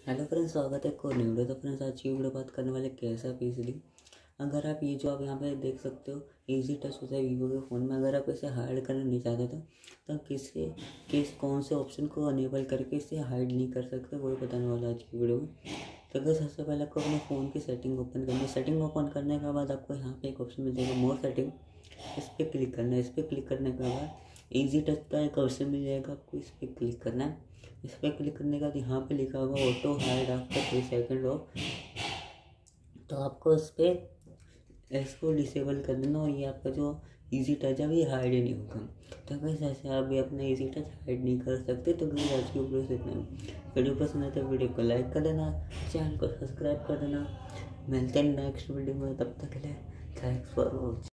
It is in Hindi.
हेलो फ्रेंड्स, स्वागत है एक और न्यू वीडियो। तो फ्रेंड्स, आज की वीडियो बात करने वाले कैसा इजीली। अगर आप ये जो आप यहाँ पे देख सकते हो इजी टच होता है वीवो के फ़ोन में। अगर आप इसे हाइड करना नहीं चाहते तो कौन से ऑप्शन को अनेबल करके इसे हाइड नहीं कर सकते, वही बताने वाला आज की वीडियो में। तो अगर सबसे पहले आपको अपने फ़ोन की सेटिंग ओपन करनी है। सेटिंग ओपन करने के बाद आपको यहाँ पे एक ऑप्शन मिल जाएगा मोर सेटिंग, इस पर क्लिक करना है। इस पर क्लिक करने के बाद इजी टच का एक ऑप्शन मिल जाएगा, आपको इस पर क्लिक करना है। इस पर क्लिक करने के बाद यहाँ पे लिखा होगा auto hide after 3 second off, तो आपको इस पर इसको डिसेबल कर देना और ये आपका जो इजी टच है ये हाइड ही नहीं होगा। तो अगर ऐसे आप भी अपना इजी टच हाइड नहीं कर सकते तो अगर आज की वीडियो से इतना वीडियो पसंद है तो वीडियो को लाइक कर देना, चैनल को सब्सक्राइब कर देना। मिलते हैं नेक्स्ट वीडियो में, तब तक के लिए थैंक्स फॉर वॉचिंग।